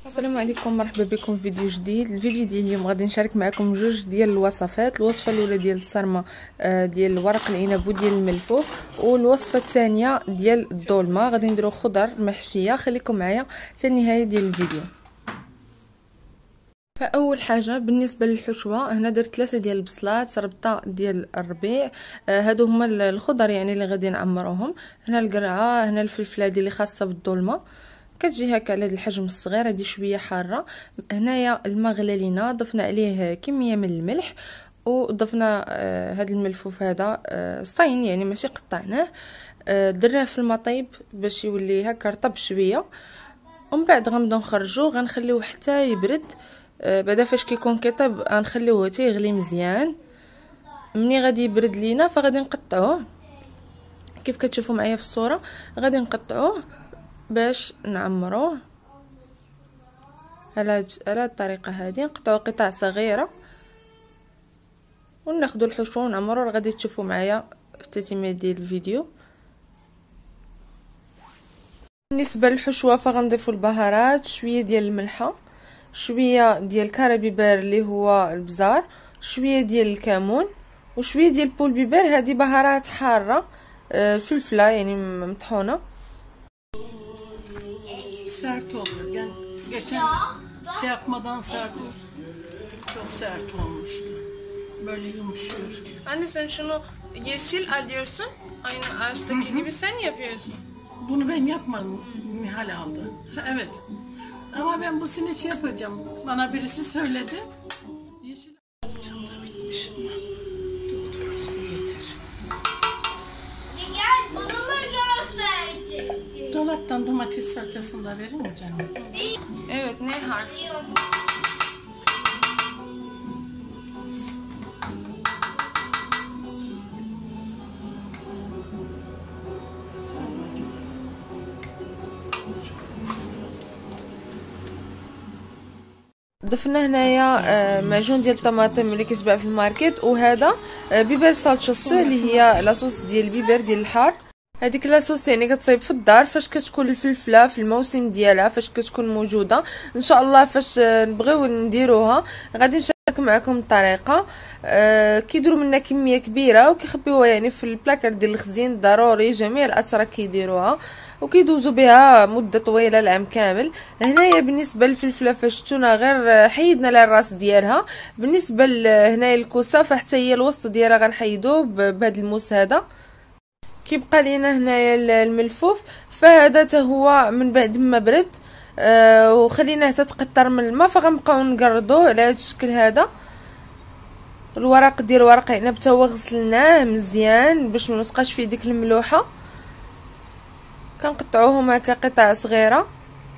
السلام عليكم، مرحبا بكم في فيديو جديد. الفيديو ديال اليوم غادي نشارك معكم جوج ديال الوصفات. الوصفه الاولى ديال الصرمه ديال ورق العنب وديال الملفوف، والوصفه الثانيه ديال الدولمه. غادي نديرو خضر محشيه. خليكم معايا حتى النهايه ديال الفيديو. فاول حاجه بالنسبه للحشوه، هنا درت 3 ديال البصلات، ربطه ديال الربيع. هادو هما الخضر يعني اللي غادي نعمروهم. هنا القرعه، هنا الفلفله دي اللي خاصه بالدولمه، كتجي هكا على هذا الحجم الصغير. هذه شويه حاره. هنايا الماء غلى لينا، ضفنا عليه كميه من الملح، وضفنا هذا الملفوف هذا صين يعني ماشي قطعناه. درناه في الماء طيب باش يولي هكا رطب شويه، ومن بعد غنبداو نخرجوه، غنخليوه حتى يبرد. بعدا فاش كيكون كيطيب غنخليوه حتى يغلي مزيان. ملي غادي يبرد لينا فغادي نقطعوه كيف كتشوفوا معايا في الصوره. غادي نقطعوه باش نعمروه على الطريقه هذه. نقطعوا قطع صغيره وناخذوا الحشوه ونعمروه. غادي تشوفوا معايا في التتمه ديال الفيديو. بالنسبه للحشوه فغنضيفوا البهارات، شويه ديال الملحه، شويه ديال الكرابيبر اللي هو البزار، شويه ديال الكمون، وشويه ديال بول بيبر. هذه بهارات حاره، فلفله يعني مطحونه. Sert oluyor. Yani geçen şey yapmadan sert oldu. Çok sert olmuştu. Böyle yumuşuyor. Anne sen şunu yeşil alıyorsun. Aynı ağaçtaki gibi sen yapıyorsun. Bunu ben yapmadım. Nihal aldı. Evet. Ama ben bu siniç yapacağım. Bana birisi söyledi. Yeşil alacağım da bitmiş. Yeter. Gel bunu mu gösterecektin? Dolaptan domates salçasını da verir mi canım? Evet, ne harf? ضفنا هنايا معجون ديال الطماطم اللي كيتباع في الماركت، وهذا بيبر صالشص اللي هي لاصوص ديال البيبر ديال الحار. هذيك لاصوص يعني كتصايب في الدار فاش كتكون الفلفله في الموسم ديالها، فاش كتكون موجوده. ان شاء الله فاش نبغيو نديروها غادي نشارك معكم الطريقه. كيديروا منها كميه كبيره وكيخبيوها يعني في البلاكار ديال الخزين. ضروري جميع الاتراك كيديروها وكيدوزوا بها مده طويله العام كامل. هنايا بالنسبه للفلفله فشتونا غير حيدنا لها الراس ديالها. بالنسبه هنايا الكوسه فحتى هي الوسط ديالها غنحيدوه بهذا الموس هذا. كيبقى لينا هنايا الملفوف، فهذا حتى هو من بعد ما برد وخليناه حتى تقطر من الماء، فغنبقاو نقردوه على هذا الشكل هذا. الورق ديال ورق عنب حتى هو غسلناه مزيان باش ما تبقاش فيه ديك الملوحه. كنقطعوهم هكا قطع صغيره.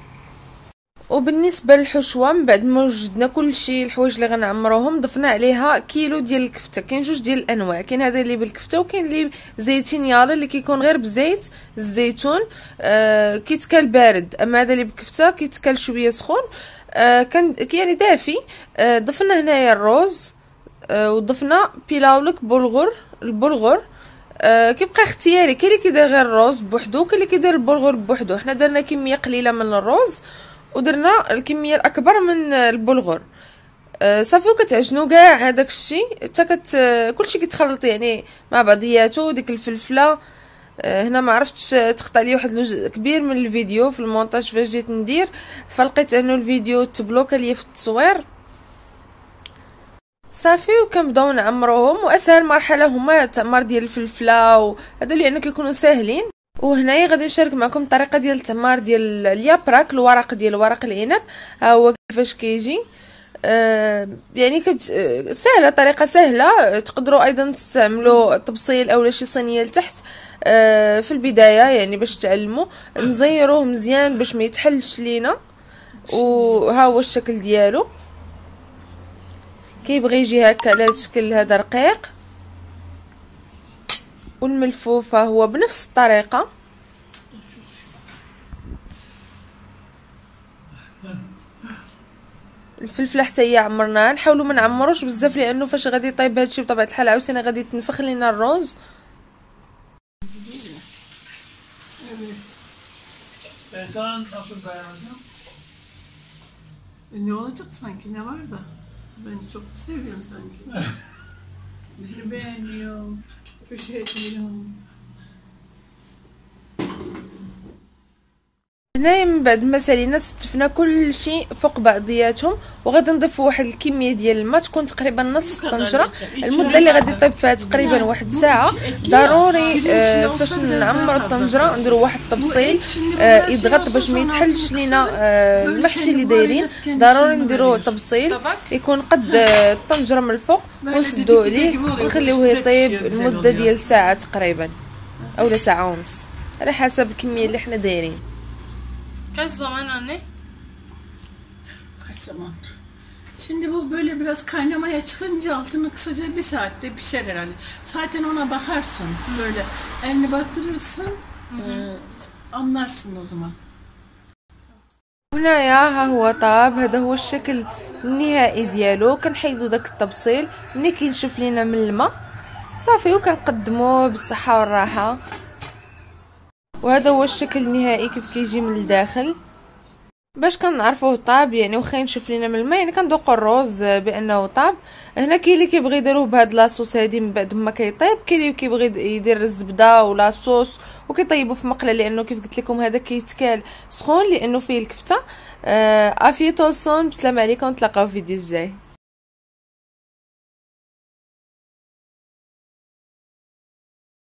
وبالنسبه للحشوه من بعد ما وجدنا كلشي الحوايج اللي غنعمروهم، ضفنا عليها كيلو ديال الكفته. كاين جوج ديال الانواع، كاين هذا اللي بالكفته وكاين اللي زيتين يالي اللي كيكون غير بزيت الزيتون كيتكال بارد. اما هذا اللي بالكفته كيتكال شويه سخون كان يعني دافي. ضفنا هنايا الروز وضفنا بيلاولك البلغر. كيبقى اختياري، كاين اللي كيدير غير الروز بوحدو، كاين اللي كيدير البلغر بوحدو. حنا درنا كميه قليله من الروز ودرنا الكميه الاكبر من البلغر. صافي وكتعجنوا كاع هذاك الشيء حتى كلشي كيتخلط يعني مع بعضياتو. ديك الفلفله هنا ما عرفتش تقطع لي واحد الجزء كبير من الفيديو في المونتاج فاش جيت ندير، فلقيت انه الفيديو تبلوكا ليا في التصوير. صافي وكنبداو نعمروهم. واسهل مرحله هما التعمار ديال الفلفله وهذا لانه كيكونوا ساهلين. وهنايا غادي نشارك معكم الطريقه ديال التعمار ديال اليابراك، الورق ديال ورق العنب. ها هو كيفاش كيجي. يعني سهله، طريقه سهله. تقدروا ايضا تستعملوا طبسيل اولا شي صينيه لتحت في البدايه يعني باش تعلموا. نزيروه مزيان باش ما يتحلش لينا. وها هو الشكل ديالو. كيبغي يجي هكا على الشكل هذا رقيق. والملفوف هو بنفس الطريقه. الفلفله حتى هي عمرناها. نحاولوا ما نعمروش بزاف لانه فاش غادي يطيب هادشي بطبيعه الحال عاوتاني غادي تنفخ لينا الرز. Ne olacak sanki, ne var da? Beni çok seviyorsun sanki. Beni beğeniyorum, bir şey diyorum. هنايا من بعد ما سالينا ستفنا كل شيء فوق بعضياتهم، وغادي نضيف واحد الكميه ديال الماء تكون تقريبا نص الطنجره. المده اللي غادي يطيب فيها تقريبا واحد ساعه. ضروري فاش نعمر الطنجره نديروا واحد الطبسيل يضغط باش ما يتحلش لينا المحشي اللي دايرين. ضروري نديروا طبسيل يكون قد الطنجره من الفوق ونسدوا عليه ونخليوه يطيب المده ديال ساعه تقريبا اولا ساعه ونص على حسب الكميه اللي حنا دايرين. Kaç zaman anne? Kaç zaman? Şimdi bu böyle biraz kaynamaya çıkınca altını kısaca bir saatte pişer herhalde. Zaten ona bakarsın. Böyle elini batırırsın. Anlarsın o zaman. هنايا ها هو طاب. هذا هو الشكل النهائي ديالو. كنحيدو داك الطبسيل ملي كينشف لينا من الماء صافي وكنقدموه بالصحه والراحه. وهذا هو الشكل النهائي كيف كيجي من الداخل. باش كنعرفوه طاب يعني واخا ينشف لينا من الماء يعني كندوقوا الروز بانه طاب. هنا كاين اللي كيبغي يديروه بهاد لاصوص هادي من بعد ما كيطيب، كاين اللي كيبغي يدير الزبده ولا صوص وكيطيبوا في مقله، لانه كيف قلت لكم هذا كيتكال سخون لانه فيه الكفته. افيتو صون، بسلام عليكم، نتلاقاو في فيديو الجاي.